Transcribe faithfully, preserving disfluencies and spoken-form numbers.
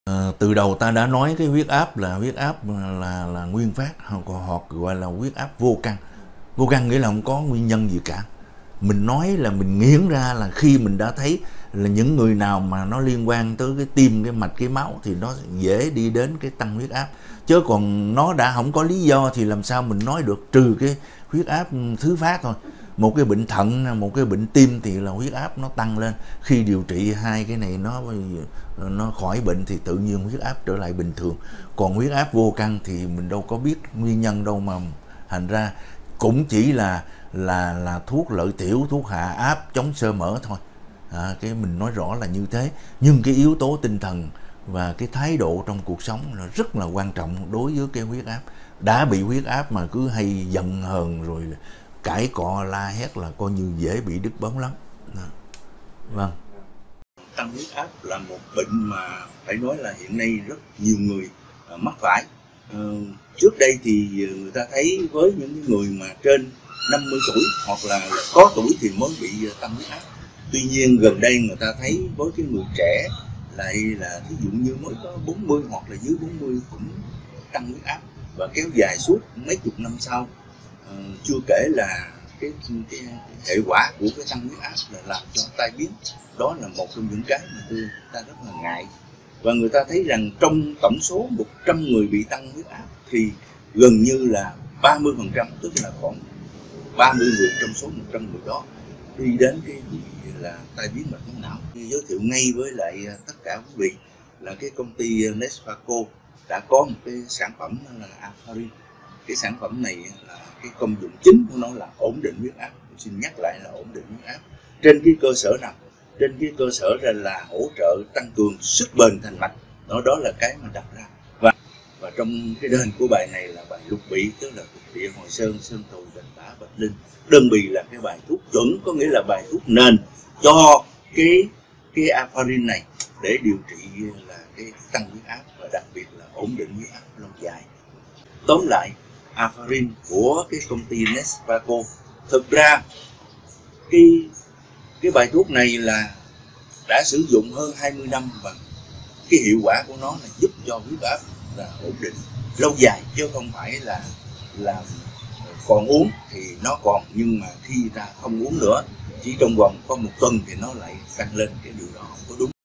Ờ, từ đầu ta đã nói cái huyết áp là huyết áp là là nguyên phát, hoặc, hoặc gọi là huyết áp vô căn. Vô căn nghĩa là không có nguyên nhân gì cả. Mình nói là mình nghiễn ra là khi mình đã thấy là những người nào mà nó liên quan tới cái tim, cái mạch, cái máu thì nó dễ đi đến cái tăng huyết áp. Chứ còn nó đã không có lý do thì làm sao mình nói được, trừ cái huyết áp thứ phát thôi. Một cái bệnh thận, một cái bệnh tim thì là huyết áp nó tăng lên. Khi điều trị hai cái này nó nó khỏi bệnh thì tự nhiên huyết áp trở lại bình thường. Còn huyết áp vô căn thì mình đâu có biết nguyên nhân đâu mà thành ra cũng chỉ là là là thuốc lợi tiểu, thuốc hạ áp, chống xơ mỡ thôi. À, cái mình nói rõ là như thế. Nhưng cái yếu tố tinh thần và cái thái độ trong cuộc sống là rất là quan trọng đối với cái huyết áp. Đã bị huyết áp mà cứ hay giận hờn rồi cãi cọ la hét là coi như dễ bị đứt bóng lắm. Đó. Vâng. Tăng huyết áp là một bệnh mà phải nói là hiện nay rất nhiều người mắc phải. Ờ, trước đây thì người ta thấy với những người mà trên năm mươi tuổi hoặc là có tuổi thì mới bị tăng huyết áp. Tuy nhiên gần đây người ta thấy với cái người trẻ lại là ví dụ như mới có bốn mươi hoặc là dưới bốn mươi cũng tăng huyết áp và kéo dài suốt mấy chục năm sau. Ờ, chưa kể là cái, cái, cái hệ quả của cái tăng huyết áp là làm cho tai biến. Đó là một trong những cái mà tôi ta rất là ngại. Và người ta thấy rằng trong tổng số một trăm người bị tăng huyết áp thì gần như là ba mươi phần trăm, tức là khoảng ba mươi người trong số một trăm người đó đi đến cái gì là tai biến mạch máu não. Giới thiệu ngay với lại tất cả quý vị là cái công ty Nesfaco đã có một cái sản phẩm là Afarin. Cái sản phẩm này là cái công dụng chính của nó là ổn định huyết áp. Tôi xin nhắc lại là ổn định huyết áp. Trên cái cơ sở nào? Trên cái cơ sở ra là hỗ trợ tăng cường sức bền thành mạch. Đó đó là cái mà đặt ra. Và và trong cái đơn của bài này là bài lục bị, tức là lục địa Hồi Sơn, Sơn Tùy, Bạch Tả, Bạch Linh. Đơn bì là cái bài thuốc chuẩn, có nghĩa là bài thuốc nền cho cái cái Afarin này để điều trị là cái tăng huyết áp và đặc biệt là ổn định huyết áp lâu dài. Tóm lại, Afarin của cái công ty Nesfaco, thực ra cái cái bài thuốc này là đã sử dụng hơn hai mươi năm và cái hiệu quả của nó là giúp cho huyết áp là ổn định lâu dài, chứ không phải là là còn uống thì nó còn, nhưng mà khi ta không uống nữa chỉ trong vòng có một tuần thì nó lại tăng lên, cái điều đó không có đúng.